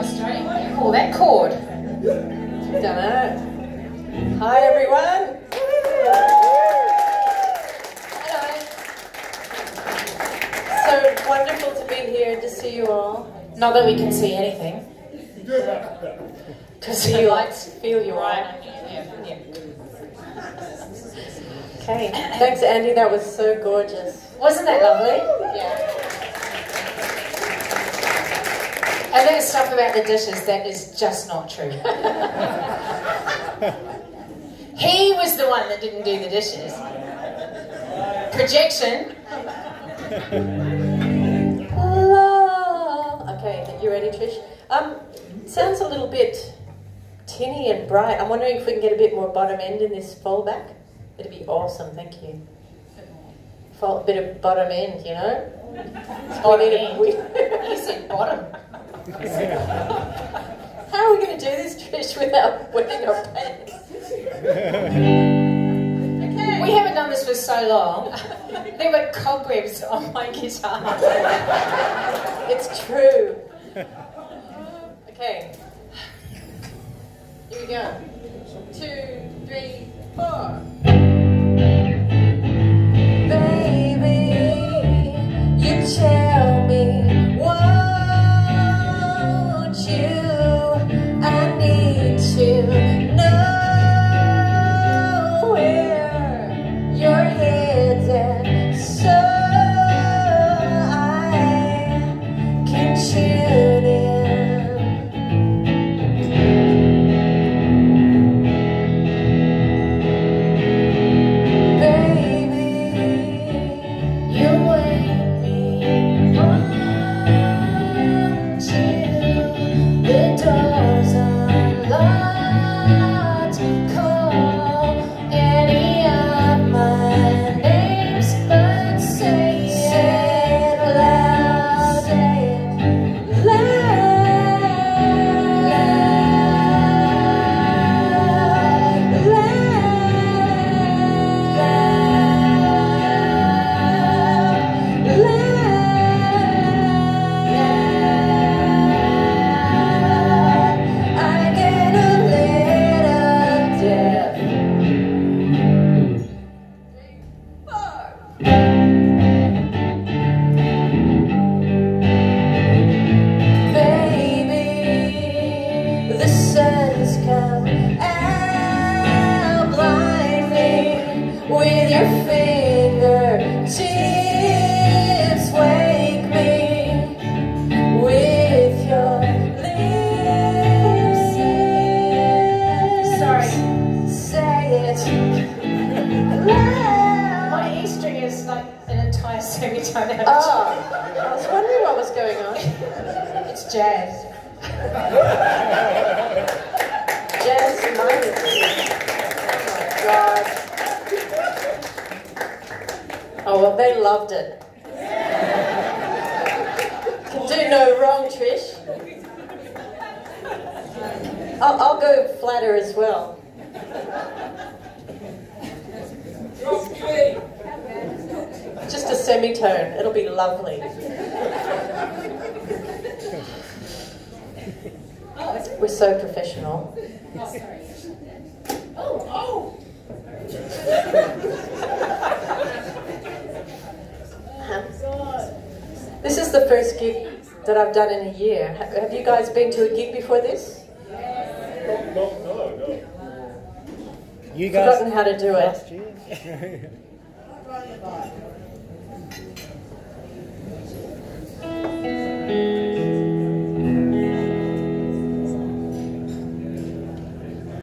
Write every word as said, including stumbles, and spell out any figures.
podcast, don't you? What do you call that chord? Don't know. Hi, everyone. Hello. So wonderful to be here and to see you all. Not that we can see anything. To see you, lights, feel you all. Right. Yeah. Yeah. Okay. Thanks, Andy. That was so gorgeous. Wasn't that lovely? Yeah. And that stuff about the dishes, that is just not true. He was the one that didn't do the dishes. Projection. Okay, you ready, Trish? Um, sounds a little bit tinny and bright. I'm wondering if we can get a bit more bottom end in this fold-back. It'd be awesome, thank you. A bit of bottom end, you know? Bottom end. You said bottom. How are we going to do this, Trish, without wetting our pants? Okay. We haven't done this for so long. There were cobwebs on my guitar. It's true. Okay. Here we go. Two, three, four. Tell me, won't you? I need to know where your head's at, so I can tune in. Baby, you wait. Semitone. It'll be lovely. We're so professional. Oh, oh. This is the first gig that I've done in a year. Have you guys been to a gig before this? No, no, no, no. You guys forgotten how to do it.